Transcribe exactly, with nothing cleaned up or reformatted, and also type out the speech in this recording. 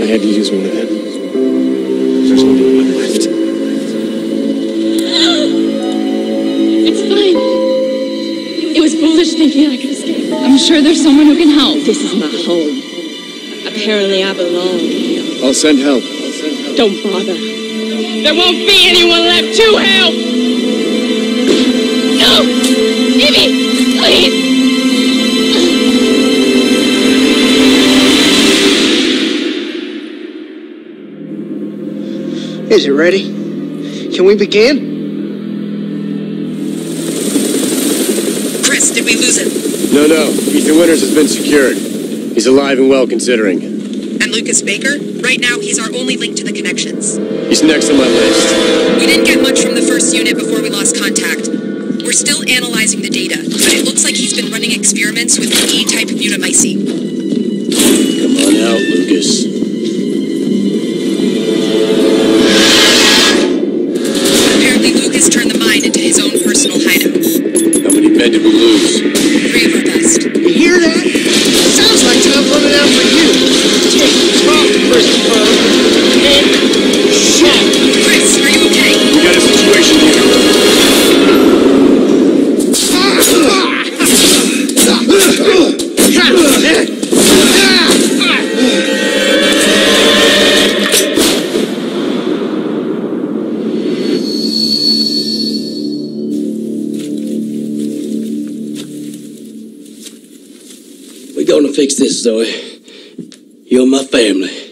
I had to use one of them. There's only one left. It's fine. It was foolish thinking I could escape. I'm sure there's someone who can help. This is my home. Apparently I belong here. I'll send help. Don't bother. There won't be anyone left to help! No! Evie! Please! Is it ready? Can we begin? Chris, did we lose him? No, no. Ethan Winters has been secured. He's alive and well considering. And Lucas Baker? Right now, he's our only link to the connections. He's next on my list. We didn't get much from the first unit before we lost contact. We're still analyzing the data, but it looks like he's been running experiments with E-type mutamycete. Come on out, Lucas. Apparently, Lucas turned the mine into his own personal hideout. How many men did we lose? Three of our best. You hear that? Sounds like time running out for you. Take it off, Christopher. And shut. Chris, are you okay? We got a situation here. We're gonna fix this, Zoe. You're my family.